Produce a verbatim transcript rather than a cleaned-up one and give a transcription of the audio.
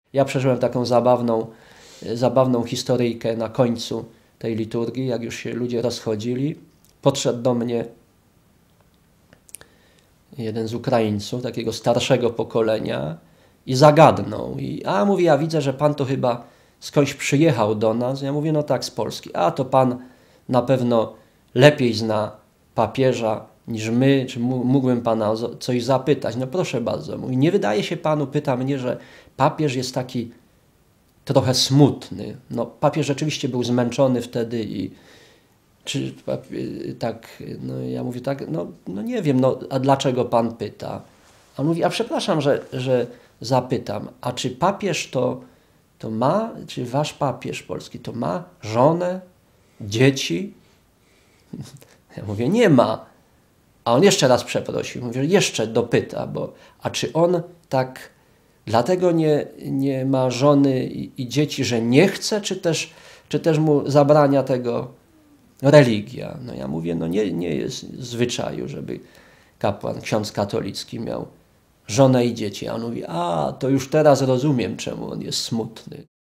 Ja przeżyłem taką zabawną, zabawną historyjkę na końcu tej liturgii, jak już się ludzie rozchodzili. Podszedł do mnie jeden z Ukraińców, takiego starszego pokolenia i zagadnął. I, a mówi, ja widzę, że pan to chyba skądś przyjechał do nas. Ja mówię, no tak, z Polski. A to pan na pewno lepiej zna papieża niż my, czy mógłbym pana coś zapytać? No proszę bardzo. Mówi, nie wydaje się panu, pyta mnie, że papież jest taki trochę smutny. No papież rzeczywiście był zmęczony wtedy i czy tak, no ja mówię tak, no, no nie wiem, no a dlaczego pan pyta? A on mówi, a przepraszam, że, że zapytam, a czy papież to, to ma, czy wasz papież polski to ma żonę, dzieci? Ja mówię, nie ma. A on jeszcze raz przeprosił, mówię, jeszcze dopyta, bo a czy on tak dlatego nie, nie ma żony i, i dzieci, że nie chce, czy też, czy też mu zabrania tego religia? No ja mówię, no nie, nie jest zwyczaju, żeby kapłan, ksiądz katolicki miał żonę i dzieci. A on mówi, a to już teraz rozumiem, czemu on jest smutny.